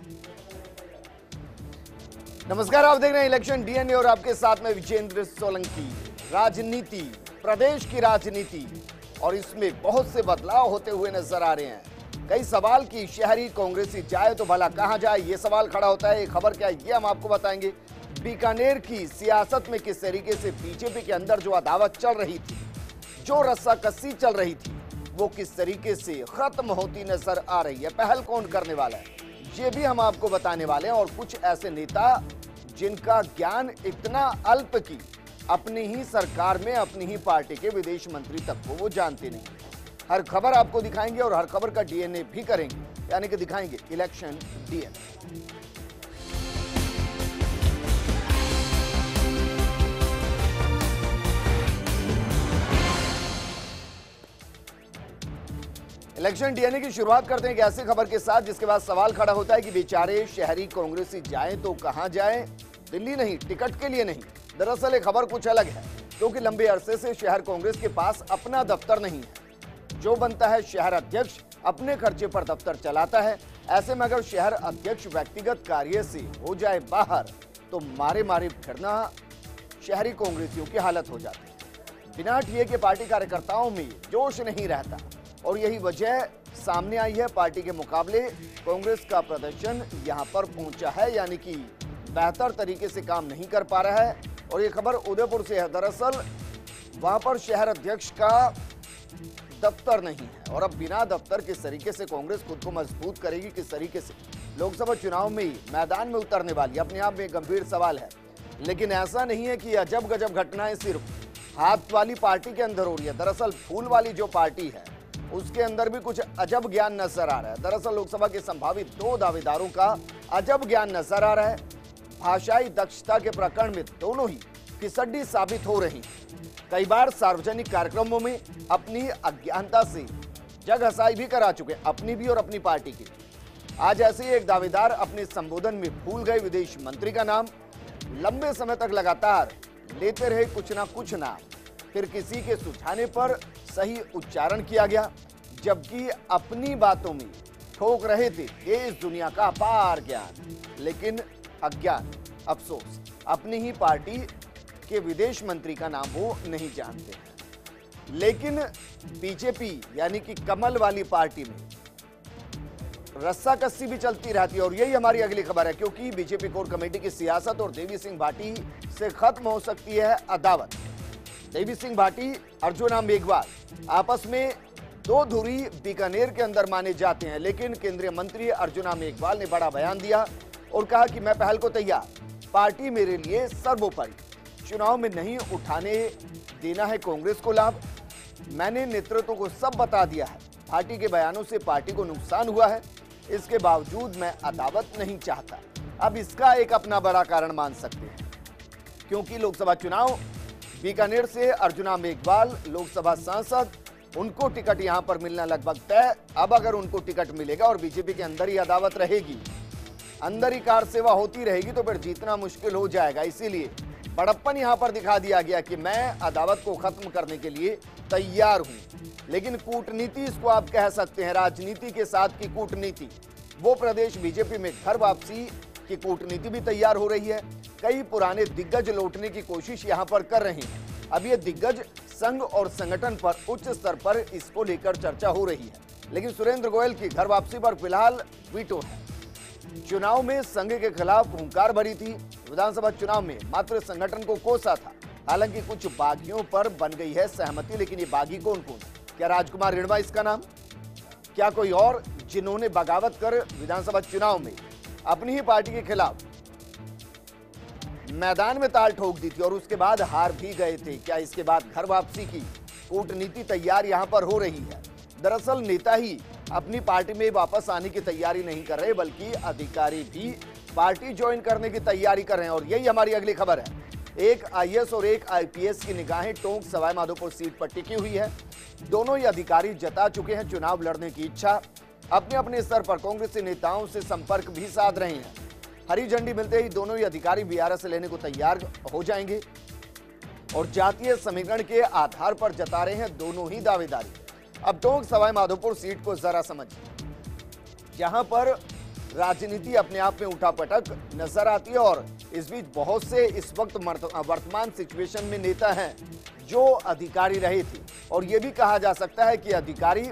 नमस्कार, आप देख रहे हैं इलेक्शन डीएनए और आपके साथ में विजेंद्र सोलंकी। राजनीति, प्रदेश की राजनीति और इसमें बहुत से बदलाव होते हुए नजर आ रहे हैं। कई सवाल की शहरी कांग्रेसी जाए तो भला कहां जाए, ये सवाल खड़ा होता है। ये खबर क्या है, ये हम आपको बताएंगे। बीकानेर की सियासत में किस तरीके से बीजेपी के अंदर जो अदावत चल रही थी, जो रस्साकसी चल रही थी, वो किस तरीके से खत्म होती नजर आ रही है। पहल कौन करने वाला है, ये भी हम आपको बताने वाले हैं। और कुछ ऐसे नेता जिनका ज्ञान इतना अल्प कि अपनी ही सरकार में अपनी ही पार्टी के विदेश मंत्री तक को वो जानते नहीं। हर खबर आपको दिखाएंगे और हर खबर का डीएनए भी करेंगे, यानी कि दिखाएंगे इलेक्शन डीएनए। इलेक्शन डीएनए की शुरुआत करते हैं एक ऐसी खबर के साथ जिसके बाद सवाल खड़ा होता है कि बेचारे शहरी कांग्रेसी जाएं तो कहां जाएं। दिल्ली नहीं, टिकट के लिए नहीं। दरअसल ये खबर कुछ अलग है, क्योंकि लंबे अरसे से शहर कांग्रेस के पास अपना दफ्तर नहीं है। जो बनता है शहर अध्यक्ष अपने खर्चे पर दफ्तर चलाता है। ऐसे में अगर शहर अध्यक्ष व्यक्तिगत कार्य से हो जाए बाहर तो मारे मारे फिरना शहरी कांग्रेसियों की हालत हो जाती है। बिना हटिए के पार्टी कार्यकर्ताओं में जोश नहीं रहता और यही वजह सामने आई है। पार्टी के मुकाबले कांग्रेस का प्रदर्शन यहां पर पहुंचा है, यानी कि बेहतर तरीके से काम नहीं कर पा रहा है। और ये खबर उदयपुर से है। दरअसल वहां पर शहर अध्यक्ष का दफ्तर नहीं है और अब बिना दफ्तर किस तरीके से कांग्रेस खुद को मजबूत करेगी, किस तरीके से लोकसभा चुनाव में मैदान में उतरने वाली, अपने आप में गंभीर सवाल है। लेकिन ऐसा नहीं है कि अजब गजब घटनाएं सिर्फ हाथ वाली पार्टी के अंदर हो रही है। दरअसल फूल वाली जो पार्टी है उसके अंदर भी कुछ अजब ज्ञान नजर आ रहा है। दरअसल लोकसभा के संभावित 2 दावेदारों का अजब ज्ञान नजर आ रहा है। भाषाई दक्षता के प्रकरण में दोनों ही फिसड्डी साबित हो रही हैं। कई बार सार्वजनिक कार्यक्रमों में अपनी अज्ञानता से जग हंसाई भी करा चुके, अपनी भी और अपनी पार्टी की। आज ऐसे ही एक दावेदार अपने संबोधन में भूल गए विदेश मंत्री का नाम। लंबे समय तक लगातार लेते रहे कुछ ना कुछ नाम, फिर किसी के सुझाने पर सही उच्चारण किया गया, जबकि अपनी बातों में ठोक रहे थे देश दुनिया का अपार ज्ञान। लेकिन अज्ञान, अफसोस, अपनी ही पार्टी के विदेश मंत्री का नाम वो नहीं जानते हैं। लेकिन बीजेपी यानी कि कमल वाली पार्टी में रस्साकसी भी चलती रहती है और यही हमारी अगली खबर है, क्योंकि बीजेपी कोर कमेटी की सियासत और देवी सिंह भाटी से खत्म हो सकती है अदावत। देवी सिंह भाटी, अर्जुना मेघवाल आपस में 2 धुरी बीकानेर के अंदर माने जाते हैं। लेकिन केंद्रीय मंत्री अर्जुना मेघवाल ने बड़ा बयान दिया और कहा कि मैं पहल को तैयार, पार्टी मेरे लिए सर्वोपरि, चुनाव में नहीं उठाने देना है कांग्रेस को लाभ। मैंने नेतृत्व को सब बता दिया है। भाटी के बयानों से पार्टी को नुकसान हुआ है, इसके बावजूद मैं अदावत नहीं चाहता। अब इसका एक अपना बड़ा कारण मान सकते हैं, क्योंकि लोकसभा चुनाव बीकानेर से अर्जुना मेघवाल लोकसभा सांसद, उनको टिकट यहां पर मिलना लगभग तय। अब अगर उनको टिकट मिलेगा और बीजेपी के अंदर ही अदावत रहेगी, अंदर ही कार सेवा होती रहेगी, तो फिर जीतना मुश्किल हो जाएगा। इसीलिए बड़प्पन यहां पर दिखा दिया गया कि मैं अदावत को खत्म करने के लिए तैयार हूं। लेकिन कूटनीति, इसको आप कह सकते हैं राजनीति के साथ की कूटनीति, वो प्रदेश बीजेपी में घर वापसी की कूटनीति भी तैयार हो रही है। कई पुराने दिग्गज लौटने की कोशिश यहां पर कर रहे हैं। अब ये दिग्गज संघ और संगठन पर उच्च स्तर पर इसको लेकर चर्चा हो रही है। लेकिन सुरेंद्र गोयल की घर वापसी पर फिलहाल वीटो है। चुनाव में संघ के खिलाफ हुंकार भरी थी, विधानसभा चुनाव में मात्र संगठन को कोसा था। हालांकि कुछ बागियों पर बन गई है सहमति, लेकिन ये बागी कौन कौन? क्या राजकुमार रिणवा इसका नाम? क्या कोई और जिन्होंने बगावत कर विधानसभा चुनाव में अपनी ही पार्टी के खिलाफ मैदान में ताल ठोक दी थी और उसके बाद हार भी गए थे? क्या इसके बाद घर वापसी की कूटनीति तैयार यहां पर हो रही है? दरअसल नेता ही अपनी पार्टी में वापस आने की तैयारी नहीं कर रहे, बल्कि अधिकारी भी पार्टी ज्वाइन करने की तैयारी कर रहे हैं। और यही हमारी अगली खबर है। एक आईएएस और एक आईपीएस की निगाहें टोंक सवाई माधोपुर सीट पर टिकी हुई है। दोनों ही अधिकारी जता चुके हैं चुनाव लड़ने की इच्छा। अपने अपने स्तर पर कांग्रेसी नेताओं से संपर्क भी साध रहे हैं। हरी झंडी मिलते ही दोनों ही अधिकारी बीआरएस लेने को तैयार हो जाएंगे और जातीय समीकरण के आधार पर जता रहे हैं दोनों ही दावेदारी। अब टोंक सवाई माधोपुर सीट को जरा समझिए, जहां पर राजनीति अपने आप में उठापटक नजर आती है और इस बीच बहुत से इस वक्त वर्तमान सिचुएशन में नेता हैं जो अधिकारी रहे थे और यह भी कहा जा सकता है कि अधिकारी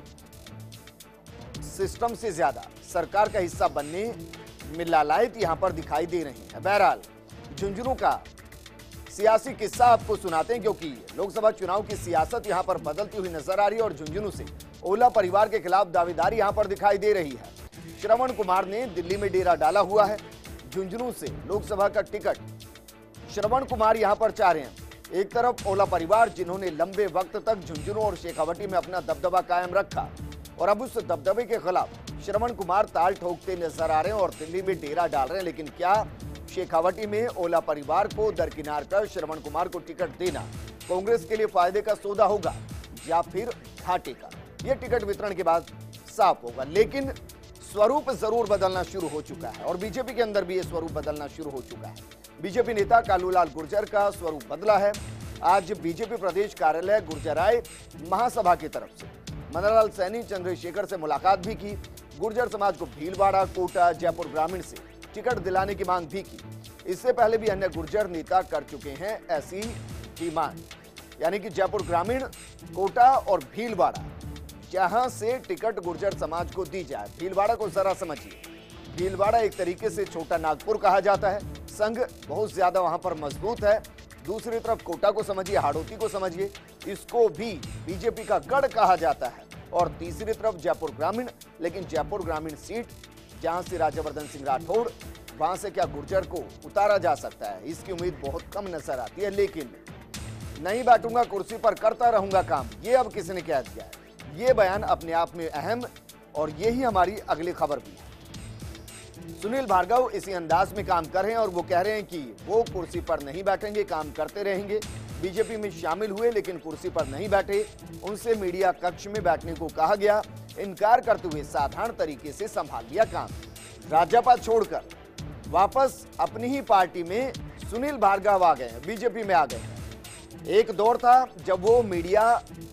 सिस्टम से ज्यादा सरकार का हिस्सा बनने में लालायत यहां पर दिखाई दे रही है। बहरहाल झुंझुनू का सियासी किस्सा आपको सुनाते हैं क्योंकि लोकसभा चुनाव की सियासत यहां पर बदलती हुई नजर आ रही है और झुंझुनू से ओला परिवार के खिलाफ दावेदारी यहां पर दिखाई दे रही है। श्रवण कुमार ने दिल्ली में डेरा डाला हुआ है। झुंझुनू से लोकसभा का टिकट श्रवण कुमार यहां पर चाह रहे हैं। एक तरफ ओला परिवार जिन्होंने लंबे वक्त तक झुंझुनू और शेखावटी में अपना दबदबा कायम रखा और अब उस दबदबे के खिलाफ श्रवण कुमार ताल ठोकते नजर आ रहे हैं और दिल्ली में डेरा डाल रहे हैं। लेकिन क्या शेखावटी में ओला परिवार को दरकिनार कर श्रवण कुमार को टिकट देना कांग्रेस के लिए फायदे का सौदा होगा या फिर घाटे का? यह टिकट वितरण के बाद साफ होगा। लेकिन स्वरूप जरूर बदलना शुरू हो चुका है और बीजेपी के अंदर भी यह स्वरूप बदलना शुरू हो चुका है। बीजेपी नेता कालूलाल गुर्जर का स्वरूप बदला है। आज बीजेपी प्रदेश कार्यालय गुर्जराय महासभा की तरफ से मननलाल सैनी चंद्रशेखर से मुलाकात भी की। गुर्जर समाज को भीलवाड़ा, कोटा, जयपुर ग्रामीण से टिकट दिलाने की मांग भी की। इससे पहले भी अन्य गुर्जर नेता कर चुके हैं ऐसी ही मांग, यानी कि जयपुर ग्रामीण, कोटा और भीलवाड़ा, जहां से टिकट गुर्जर समाज को दी जाए। भीलवाड़ा को जरा समझिए, भीलवाड़ा एक तरीके से छोटा नागपुर कहा जाता है। संघ बहुत ज्यादा वहां पर मजबूत है। दूसरी तरफ कोटा को समझिए, हाड़ौती को समझिए, इसको भी बीजेपी का गढ़ कहा जाता है। और तीसरी तरफ जयपुर ग्रामीण, लेकिन जयपुर ग्रामीण सीट जहां से राज्यवर्धन सिंह राठौड़, वहां से क्या गुर्जर को उतारा जा सकता है, इसकी उम्मीद बहुत कम नजर आती है। लेकिन नहीं बैठूंगा कुर्सी पर, करता रहूंगा काम, ये अब किसने कह दिया है? ये बयान अपने आप में अहम और यही हमारी अगली खबर भी है। सुनील भार्गव इसी अंदाज में काम कर रहे हैं और वो कह रहे हैं कि वो कुर्सी पर नहीं बैठेंगे, काम करते रहेंगे। बीजेपी में शामिल हुए लेकिन कुर्सी पर नहीं बैठे। उनसे मीडिया कक्ष में बैठने को कहा गया, इनकार करते हुए साधारण तरीके से संभाल लिया काम। राजपा छोड़कर वापस अपनी ही पार्टी में सुनील भार्गव आ गए, बीजेपी में आ गए। एक दौर था जब वो मीडिया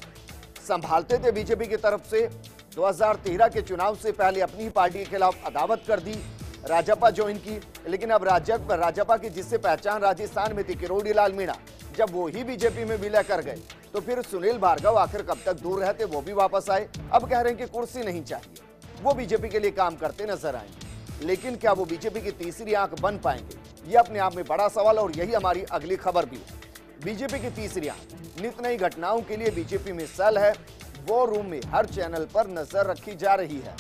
संभालते थे बीजेपी की तरफ से। 2013 के चुनाव से पहले अपनी ही पार्टी के खिलाफ अदावत कर दी, राजपा ज्वाइन की। लेकिन अब राजपा की जिससे पहचान राजस्थान में थी, किरोड़ी लाल मीणा, जब वो ही बीजेपी में विलय कर गए तो फिर सुनील भार्गव आखिर कब तक दूर रहते, वो भी वापस आए। अब कह रहे हैं कि कुर्सी नहीं चाहिए, वो बीजेपी के लिए काम करते नजर आएंगे। लेकिन क्या वो बीजेपी की तीसरी आंख बन पाएंगे? ये अपने आप में बड़ा सवाल और यही हमारी अगली खबर भी है। बीजेपी की तीसरी आंख, नित नई घटनाओं के लिए बीजेपी में सेल है, वो रूम में हर चैनल पर नजर रखी जा रही है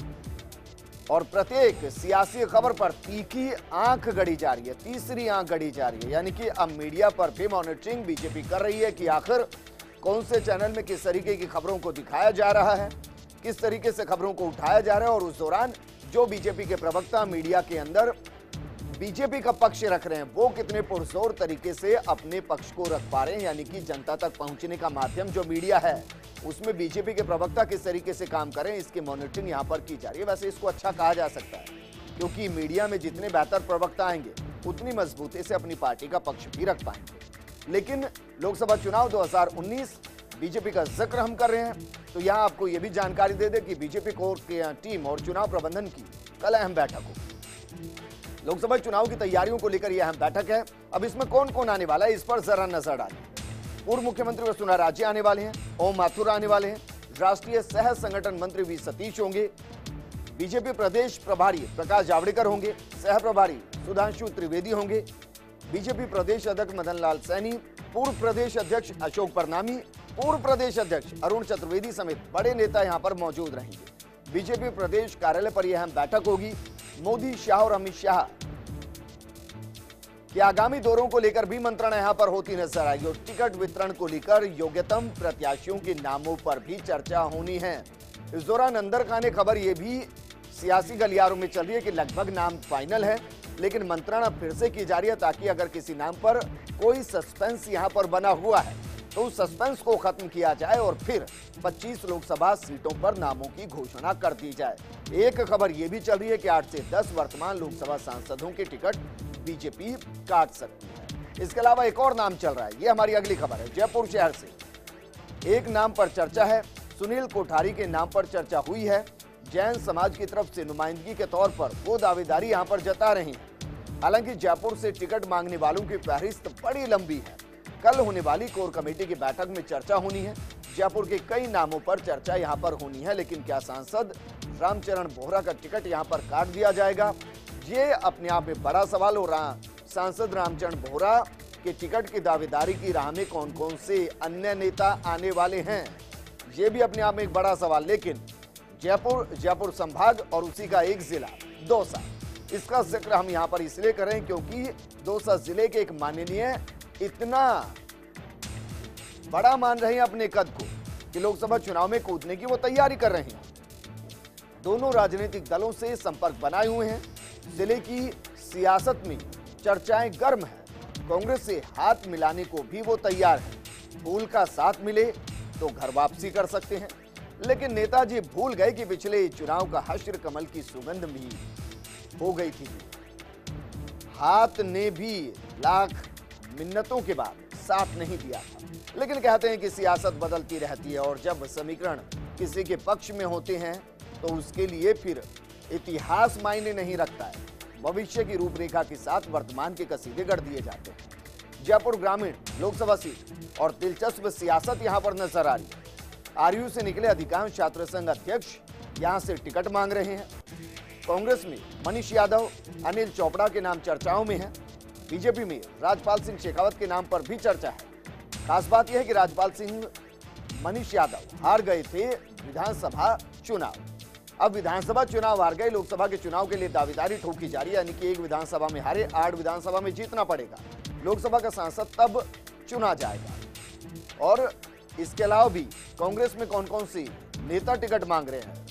और प्रत्येक सियासी खबर पर तीखी आंख गड़ी जा रही है, तीसरी आंख गड़ी जा रही है। यानी कि अब मीडिया पर भी मॉनिटरिंग बीजेपी कर रही है कि आखिर कौन से चैनल में किस तरीके की खबरों को दिखाया जा रहा है, किस तरीके से खबरों को उठाया जा रहा है। और उस दौरान जो बीजेपी के प्रवक्ता मीडिया के अंदर बीजेपी का पक्ष रख रहे हैं, वो कितने पुरजोर तरीके से अपने पक्ष को रख पा रहे हैं। यानी कि जनता तक पहुंचने का माध्यम जो मीडिया है, उसमें बीजेपी के प्रवक्ता किस तरीके से काम करें, इसकी मॉनिटरिंग यहां पर की जा रही है। वैसे इसको अच्छा कहा जा सकता है, क्योंकि मीडिया में जितने बेहतर प्रवक्ता आएंगे उतनी मजबूती से अपनी पार्टी का पक्ष भी रख पाएंगे। लेकिन लोकसभा चुनाव 2019 बीजेपी का जिक्र हम कर रहे हैं, तो यहां आपको यह भी जानकारी दे दें कि बीजेपी कोर की टीम और चुनाव प्रबंधन की कल अहम बैठक होगी। लोकसभा चुनाव की तैयारियों को लेकर यह अहम बैठक है। अब इसमें कौन कौन आने वाला है, इस पर जरा नजर डालें। पूर्व मुख्यमंत्री वसुंधरा राजे आने वाले हैं, ओम माथुर आने वाले हैं, राष्ट्रीय सह संगठन मंत्री वी सतीश होंगे, बीजेपी प्रदेश प्रभारी प्रकाश जावड़ेकर होंगे, सह प्रभारी सुधांशु त्रिवेदी होंगे, बीजेपी प्रदेश अध्यक्ष मदन लाल सैनी, पूर्व प्रदेश अध्यक्ष अशोक परनामी, पूर्व प्रदेश अध्यक्ष अरुण चतुर्वेदी समेत बड़े नेता यहां पर मौजूद रहेंगे। बीजेपी प्रदेश कार्यालय पर यह अहम बैठक होगी। मोदी, शाह और अमित शाह कि आगामी दौरों को लेकर भी मंत्रणा यहां पर होती नजर आएगी और टिकट वितरण को लेकर योग्यतम प्रत्याशियों के नामों पर भी चर्चा होनी है। इस दौरान अंदर खाने खबर यह भी सियासी गलियारों में चल रही है कि लगभग नाम फाइनल है, लेकिन मंत्रणा फिर से की जा रही है ताकि अगर किसी नाम पर कोई सस्पेंस यहां पर बना हुआ है तो उस सस्पेंस को खत्म किया जाए और फिर 25 लोकसभा सीटों पर नामों की घोषणा कर दी जाए। एक खबर यह भी चल रही है कि 8 से 10 वर्तमान लोकसभा सांसदों के टिकट बीजेपी काट सकती है। इसके अलावा एक और नाम चल रहा है, यह हमारी अगली खबर है। जयपुर शहर से एक नाम पर चर्चा है, सुनील कोठारी के नाम पर चर्चा हुई है। जैन समाज की तरफ से नुमाइंदगी के तौर पर वो दावेदारी यहां पर जता रहे हैं। हालांकि जयपुर से टिकट मांगने वालों की फहरिस्त बड़ी लंबी है। कल होने वाली कोर कमेटी की बैठक में चर्चा होनी है। जयपुर के कई नामों पर चर्चा यहां पर होनी है, लेकिन क्या सांसद रामचरण बोहरा का टिकट यहां पर काट दिया जाएगा? ये अपने आप में बड़ा सवाल हो रहा। सांसद रामचरण बोहरा के टिकट की दावेदारी की राह में कौन कौन से अन्य नेता आने वाले हैं, ये भी अपने आप में एक बड़ा सवाल। लेकिन जयपुर संभाग और उसी का एक जिला दौसा, इसका जिक्र हम यहां पर इसलिए करें क्योंकि दौसा जिले के एक माननीय इतना बड़ा मान रहे हैं अपने कद को कि लोकसभा चुनाव में कूदने की वो तैयारी कर रहे हैं। दोनों राजनीतिक दलों से संपर्क बनाए हुए हैं। जिले की सियासत में चर्चाएं गर्म है। कांग्रेस से हाथ मिलाने को भी वो तैयार है। फूल का साथ मिले तो घर वापसी कर सकते हैं। लेकिन नेताजी भूल गए कि पिछले चुनाव का हश्र कमल की सुगंध भी हो गई थी। हाथ ने भी लाख मिन्नतों के बाद साथ नहीं दिया था। लेकिन कहते हैं कि सियासत बदलती रहती है और जब समीकरण किसी के पक्ष में होते हैं तो उसके लिए फिर इतिहास मायने नहीं रखता है। भविष्य की रूपरेखा के साथ वर्तमान के कसीदे गढ़ दिए जाते हैं। जयपुर ग्रामीण लोकसभा सीट और दिलचस्प सियासत यहां पर नजर आ रही है। आरयू से निकले अधिकांश छात्र संघ अध्यक्ष यहां से टिकट मांग रहे हैं। कांग्रेस में मनीष यादव, अनिल चोपड़ा के नाम चर्चाओं में है। बीजेपी में राजपाल सिंह शेखावत के नाम पर भी चर्चा है। खास बात यह है कि राजपाल सिंह मनीष यादव हार गए थे विधानसभा चुनाव। अब विधानसभा चुनाव हार गए, लोकसभा के चुनाव के लिए दावेदारी ठोकी जा रही है। यानी कि एक विधानसभा में हारे, 8 विधानसभा में जीतना पड़ेगा। लोकसभा का सांसद तब चुना जाएगा। और इसके अलावा भी कांग्रेस में कौन कौन सी नेता टिकट मांग रहे हैं,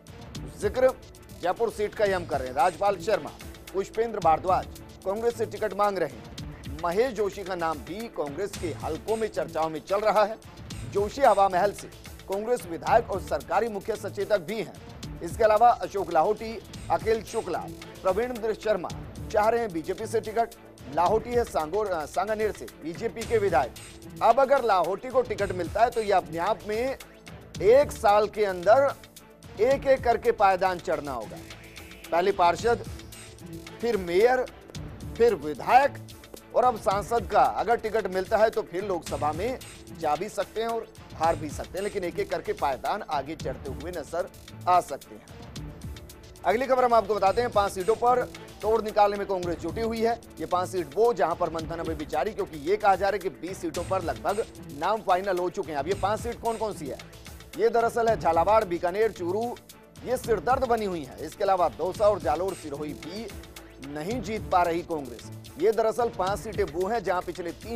जिक्र जयपुर सीट का ही हम कर रहे हैं। राजपाल शर्मा, पुष्पेंद्र भारद्वाज कांग्रेस से टिकट मांग रहे हैं। महेश जोशी का नाम भी कांग्रेस के हलकों में चर्चाओं में चल रहा है। जोशी हवा महल से कांग्रेस विधायक और सरकारी मुख्य सचेतक भी हैं। इसके अलावा अशोक लाहौटी, अखिल शुक्ला, प्रवीण शर्मा चाह रहे हैं बीजेपी से टिकट। लाहौटी है सांगानेर से बीजेपी के विधायक। अब अगर लाहौटी को टिकट मिलता है तो यह अपने आप में 1 साल के अंदर एक एक करके पायदान चढ़ना होगा। पहले पार्षद, फिर मेयर, फिर विधायक और अब सांसद का अगर टिकट मिलता है तो फिर लोकसभा में जा भी सकते हैं और हार भी सकते हैं। लेकिन एक एक करके पायदान आगे चढ़ते हुए नजर आ सकते हैं। अगली खबर हम आपको बताते हैं। 5 सीटों पर तोड़ निकालने में कांग्रेस जुटी हुई है। ये 5 सीट वो जहां पर मंथन अभी भी जारी, क्योंकि ये कहा जा रहा है कि 20 सीटों पर लगभग नाम फाइनल हो चुके हैं। अब ये 5 सीट कौन कौन सी है? ये दरअसल है झालावाड़, बीकानेर, चूरू, ये सिरदर्द बनी हुई है। इसके अलावा दौसा और जालोर सिरोही भी नहीं जीत पा रही कांग्रेस। ये दरअसल 5 सीटें वो हैं जहां पिछले 2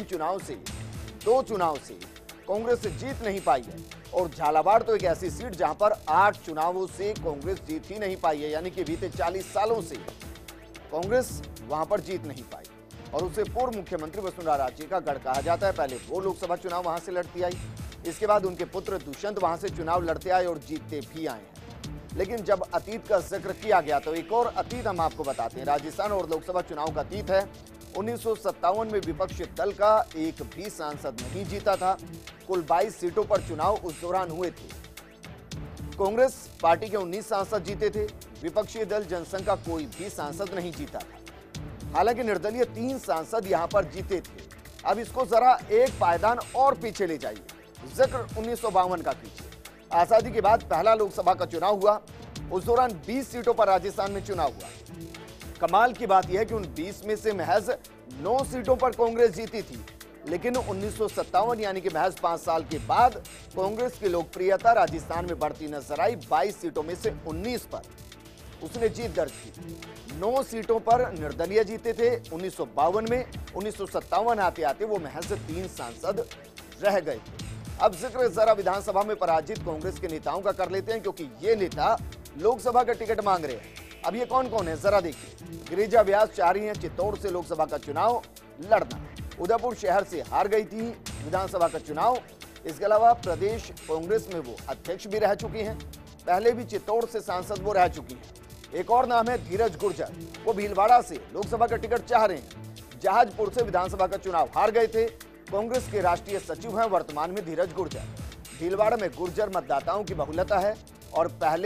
चुनाव से कांग्रेस से जीत नहीं पाई है। और झालावाड़ तो एक ऐसी सीट जहां पर 8 चुनावों से कांग्रेस जीत ही नहीं पाई है। यानी कि बीते 40 सालों से कांग्रेस वहां पर जीत नहीं पाई। और उसे पूर्व मुख्यमंत्री वसुंधरा राजे का गढ़ कहा जाता है। पहले वो लोकसभा चुनाव वहां से लड़ती आई, इसके बाद उनके पुत्र दुष्यंत वहां से चुनाव लड़ते आए और जीतते भी आए हैं। लेकिन जब अतीत का जिक्र किया गया तो एक और अतीत हम आपको बताते हैं। राजस्थान और लोकसभा चुनाव का अतीत है। 1957 में विपक्षी दल का एक भी सांसद नहीं जीता था। कुल 22 सीटों पर चुनाव उस दौरान हुए थे। कांग्रेस पार्टी के 19 सांसद जीते थे। विपक्षी दल जनसंघ का कोई भी सांसद नहीं जीता था। हालांकि निर्दलीय 3 सांसद यहां पर जीते थे। अब इसको जरा एक पायदान और पीछे ले जाइए, जिक्र 1952 का कीजिए। आजादी के बाद पहला लोकसभा का चुनाव हुआ। उस दौरान 20 सीटों पर राजस्थान में चुनाव हुआ। कमाल की बात यह है कि उन 20 में से महज 9 सीटों पर कांग्रेस जीती थी। लेकिन 1957 यानी कि महज 5 साल के बाद कांग्रेस की लोकप्रियता राजस्थान में बढ़ती नजर आई। 22 सीटों में से 19 पर उसने जीत दर्ज की। 9 सीटों पर निर्दलीय जीते थे 1952 में। 1957 आते आते वो महज 3 सांसद रह गए थे। अब जिक्र जरा विधानसभा में पराजित कांग्रेस के नेताओं का कर लेते हैं, क्योंकि ये नेता लोकसभा का टिकट मांग रहे हैं। अब ये कौन कौन है जरा देखिए। गिरिजा व्यास चाह रही हैं चित्तौड़ से लोकसभा का चुनाव लड़ना। उदयपुर शहर से हार गई थी विधानसभा का चुनाव। इसके अलावा प्रदेश कांग्रेस में वो अध्यक्ष भी रह चुकी हैं। पहले भी चित्तौड़ से सांसद वो रह चुकी हैं। एक और नाम है धीरज गुर्जर, वो भीलवाड़ा से लोकसभा का टिकट चाह रहे हैं। जहाजपुर से विधानसभा का चुनाव हार गए थे। कांग्रेस के राष्ट्रीय सचिव हैं वर्तमान में धीरज गुर्जर। भीलवाड़ा में गुर्जर मतदाताओं की बहुलता है और पहले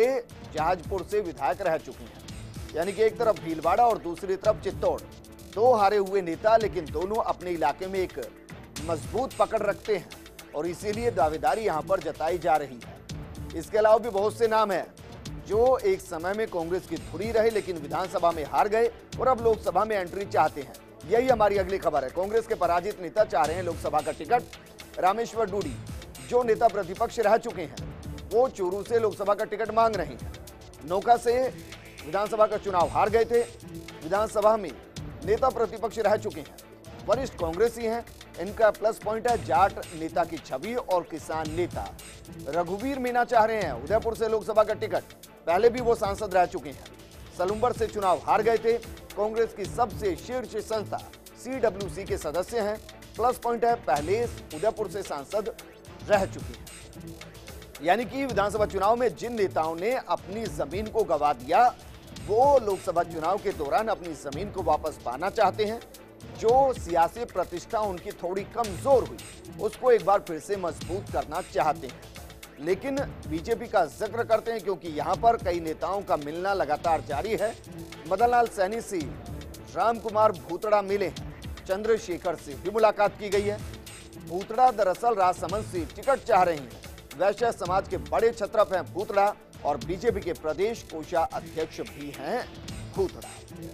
जहाजपुर से विधायक रह चुकी हैं। यानी कि एक तरफ भीलवाड़ा और दूसरी तरफ चित्तौड़, दो हारे हुए नेता, लेकिन दोनों अपने इलाके में एक मजबूत पकड़ रखते हैं और इसीलिए दावेदारी यहां पर जताई जा रही है। इसके अलावा भी बहुत से नाम हैं जो एक समय में कांग्रेस की धुरी रहे लेकिन विधानसभा में हार गए और अब लोकसभा में एंट्री चाहते हैं। यही हमारी अगली खबर है। कांग्रेस के पराजित नेता चाह रहे हैं लोकसभा का टिकट। रामेश्वर डूडी जो नेता प्रतिपक्ष रह चुके हैं, वो चूरू से लोकसभा का टिकट मांग रहे हैं। नौका से विधानसभा का चुनाव हार गए थे। विधानसभा में नेता प्रतिपक्ष रह चुके हैं, वरिष्ठ कांग्रेसी हैं। इनका प्लस पॉइंट है जाट नेता की छवि और किसान नेता। रघुवीर मीणा चाह रहे हैं उदयपुर से लोकसभा का टिकट, पहले भी वो सांसद रह चुके हैं। सलुम्बर से चुनाव हार गए थे। कांग्रेस की सबसे शीर्ष संस्था CWC के सदस्य हैं। प्लस पॉइंट है पहले उदयपुर से सांसद रह चुके हैं। यानी कि विधानसभा चुनाव में जिन नेताओं ने अपनी जमीन को गंवा दिया, वो लोकसभा चुनाव के दौरान अपनी जमीन को वापस पाना चाहते हैं। जो सियासी प्रतिष्ठा उनकी थोड़ी कमजोर हुई, उसको एक बार फिर से मजबूत करना चाहते हैं। लेकिन बीजेपी का जिक्र करते हैं क्योंकि यहां पर कई नेताओं का मिलना लगातार जारी है। मदन लाल सैनी से राम कुमार भूतड़ा मिले हैं। चंद्रशेखर से भी मुलाकात की गई है। भूतड़ा दरअसल राजसमंद से टिकट चाह रहे हैं। वैश्य समाज के बड़े छत्रप हैं भूतड़ा और बीजेपी के प्रदेश कोषाध्यक्ष भी हैं भूतड़ा।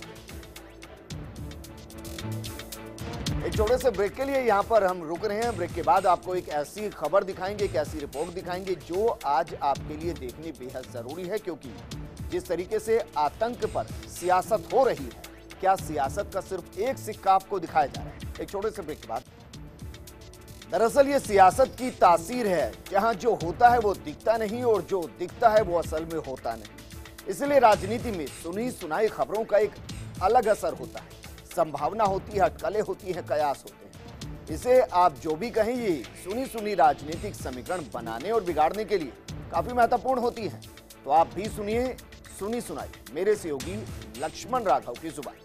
एक छोटे से ब्रेक के लिए यहां पर हम रुक रहे हैं। ब्रेक के बाद आपको एक ऐसी खबर दिखाएंगे, एक ऐसी रिपोर्ट दिखाएंगे जो आज आपके लिए देखनी बेहद जरूरी है, क्योंकि जिस तरीके से आतंक पर सियासत हो रही है, क्या सियासत का सिर्फ एक सिक्का आपको दिखाया जा रहा है? एक छोटे से ब्रेक के बाद। दरअसल ये सियासत की तासीर है, जहां जो होता है वो दिखता नहीं और जो दिखता है वो असल में होता नहीं। इसलिए राजनीति में सुनी सुनाई खबरों का एक अलग असर होता है। संभावना होती है, अटकलें होती हैं, कयास होते हैं। इसे आप जो भी कहें, ये सुनी सुनी राजनीतिक समीकरण बनाने और बिगाड़ने के लिए काफी महत्वपूर्ण होती हैं। तो आप भी सुनिए सुनी सुनाई मेरे सहयोगी लक्ष्मण राघव की जुबान।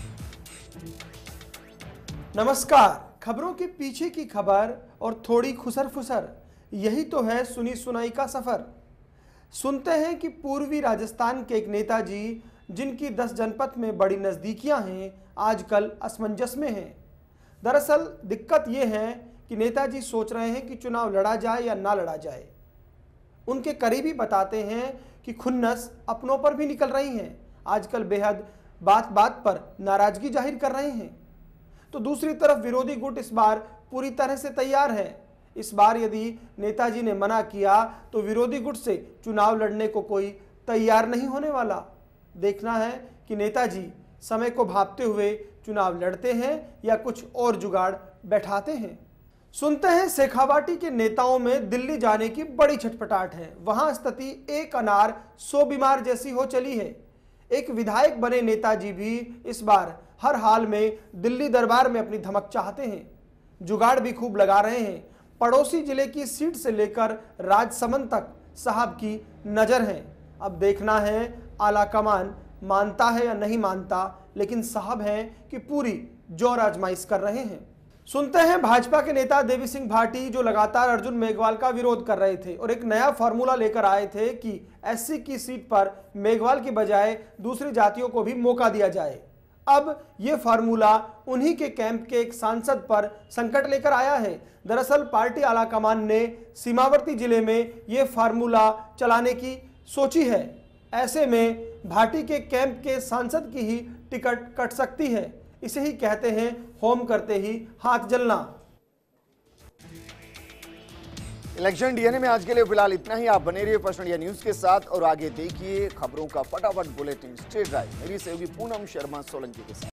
नमस्कार। खबरों के पीछे की खबर और थोड़ी खुसर फुसर, यही तो है सुनी सुनाई का सफर। सुनते हैं कि पूर्वी राजस्थान के एक नेताजी, जिनकी 10 जनपद में बड़ी नज़दीकियां हैं, आजकल असमंजस में हैं। दरअसल दिक्कत यह है कि नेताजी सोच रहे हैं कि चुनाव लड़ा जाए या ना लड़ा जाए। उनके करीबी बताते हैं कि खुन्नस अपनों पर भी निकल रही हैं। आजकल बेहद बात बात पर नाराजगी जाहिर कर रहे हैं। तो दूसरी तरफ विरोधी गुट इस बार पूरी तरह से तैयार है। इस बार यदि नेताजी ने मना किया तो विरोधी गुट से चुनाव लड़ने को कोई तैयार नहीं होने वाला। देखना है कि नेताजी समय को भांपते हुए चुनाव लड़ते हैं या कुछ और जुगाड़ बैठाते हैं। सुनते हैं शेखावाटी के नेताओं में दिल्ली जाने की बड़ी छटपटाहट है। वहां स्थिति एक अनार 100 बीमार जैसी हो चली है। एक विधायक बने नेताजी भी इस बार हर हाल में दिल्ली दरबार में अपनी धमक चाहते हैं। जुगाड़ भी खूब लगा रहे हैं। पड़ोसी जिले की सीट से लेकर राजसमंद तक साहब की नजर है। अब देखना है आलाकमान मानता है या नहीं मानता, लेकिन साहब हैं कि पूरी जोर आजमाइश कर रहे हैं। सुनते हैं भाजपा के नेता देवी सिंह भाटी, जो लगातार अर्जुन मेघवाल का विरोध कर रहे थे और एक नया फार्मूला लेकर आए थे कि SC की सीट पर मेघवाल की बजाय दूसरी जातियों को भी मौका दिया जाए। अब यह फार्मूला उन्हीं के कैंप के एक सांसद पर संकट लेकर आया है। दरअसल पार्टी आलाकमान ने सीमावर्ती जिले में यह फार्मूला चलाने की सोची है। ऐसे में भाटी के कैंप के सांसद की ही टिकट कट सकती है। इसे ही कहते हैं होम करते ही हाथ जलना। इलेक्शन डीएनए में आज के लिए फिलहाल इतना ही। आप बने रहिए फर्स्ट इंडिया न्यूज के साथ और आगे देखिए खबरों का फटाफट बुलेटिन स्ट्रेट ड्राइव मेरी सहयोगी पूनम शर्मा सोलंकी के साथ।